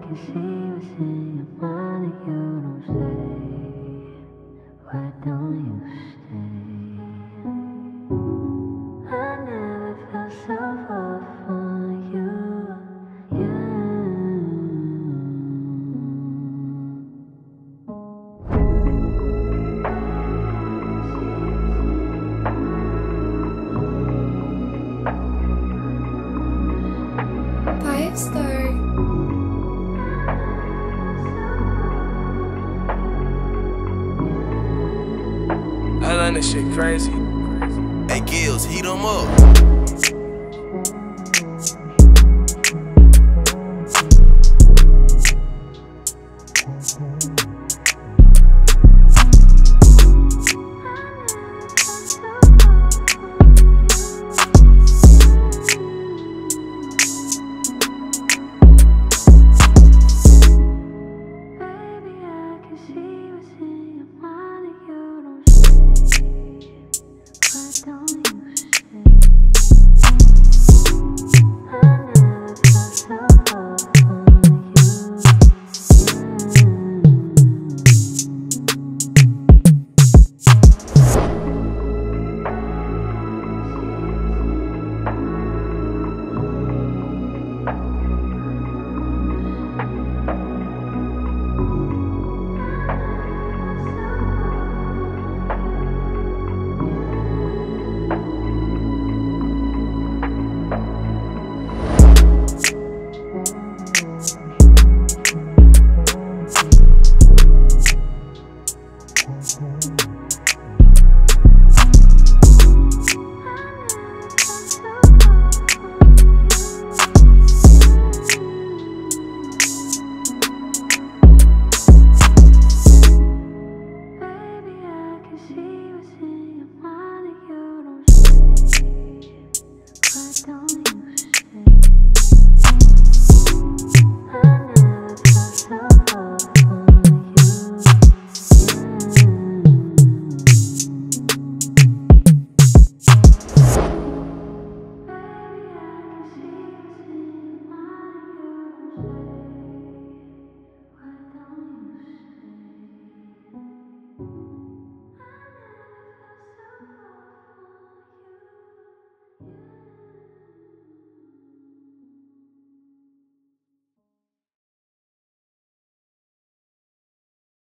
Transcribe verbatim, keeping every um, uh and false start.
can see what's in your mind and you don't say. Why don't you stay? I never felt so far from you, yeah. Five star. I learned this shit crazy. Hey, Gills, heat 'em up.